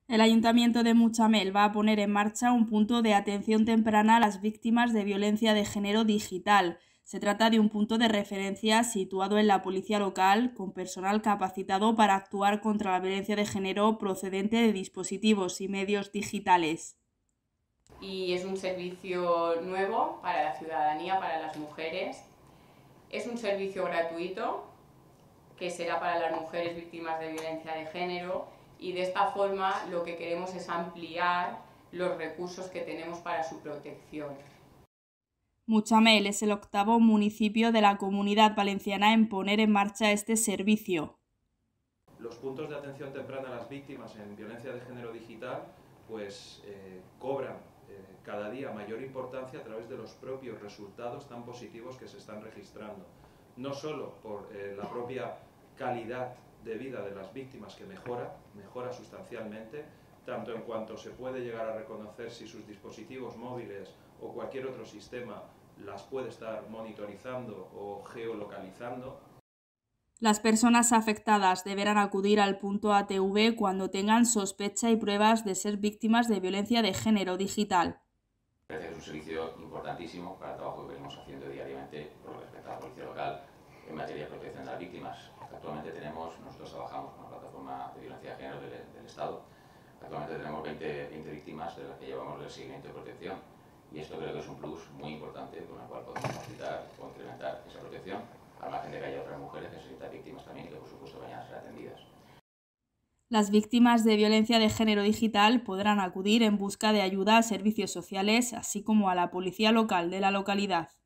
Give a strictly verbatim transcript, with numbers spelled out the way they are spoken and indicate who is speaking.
Speaker 1: El Ayuntamiento de Mutxamel va a poner en marcha un punto de atención temprana a las víctimas de violencia de género digital. Se trata de un punto de referencia situado en la policía local, con personal capacitado para actuar contra la violencia de género procedente de dispositivos y medios digitales.
Speaker 2: Y es un servicio nuevo para la ciudadanía, para las mujeres. Es un servicio gratuito que será para las mujeres víctimas de violencia de género. Y de esta forma lo que queremos es ampliar los recursos que tenemos para su protección.
Speaker 1: Mutxamel es el octavo municipio de la Comunidad Valenciana en poner en marcha este servicio.
Speaker 3: Los puntos de atención temprana a las víctimas en violencia de género digital pues eh, cobran eh, cada día mayor importancia a través de los propios resultados tan positivos que se están registrando. No solo por eh, la propia calidad de vida de las víctimas, que mejora, mejora sustancialmente, tanto en cuanto se puede llegar a reconocer si sus dispositivos móviles o cualquier otro sistema las puede estar monitorizando o geolocalizando.
Speaker 1: Las personas afectadas deberán acudir al punto A T V cuando tengan sospecha y pruebas de ser víctimas de violencia de género digital.
Speaker 4: Es un servicio importantísimo para el trabajo que venimos haciendo diariamente por lo que respecta a la policía local en materia de protección de las víctimas. Actualmente tenemos, nosotros trabajamos con la plataforma de violencia de género del, del Estado. Actualmente tenemos veinte, veinte víctimas de las que llevamos el seguimiento de protección. Y esto creo que es un plus muy importante con el cual podemos facilitar o incrementar esa protección, al margen de que haya otras mujeres que necesitan víctimas también y que por supuesto vayan a ser atendidas.
Speaker 1: Las víctimas de violencia de género digital podrán acudir en busca de ayuda a servicios sociales, así como a la policía local de la localidad.